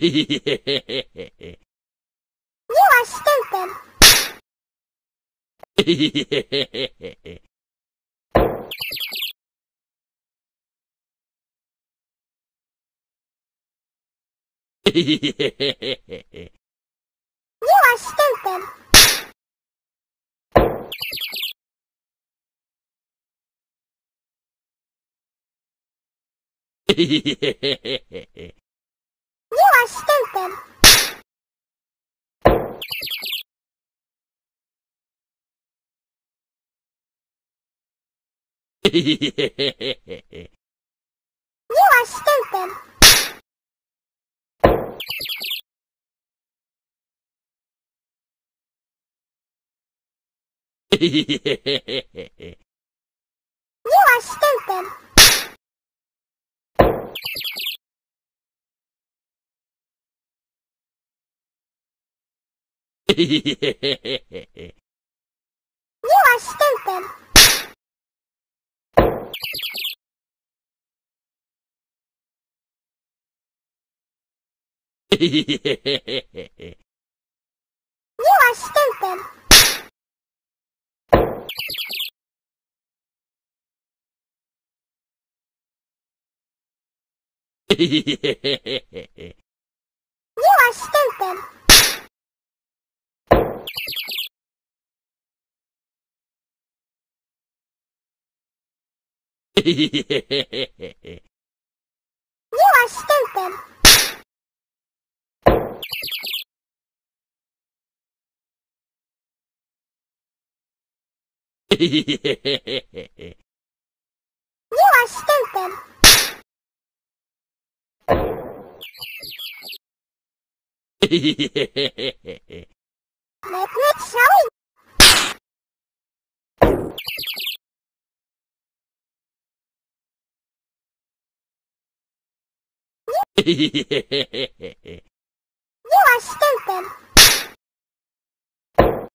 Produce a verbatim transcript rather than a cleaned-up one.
You are stupid. You are stupid. You are stupid. You are stupid. You are stupid. You are stupid. You are stupid. You are stupid. You are stupid. You are stupid. Let me show you. You are stupid.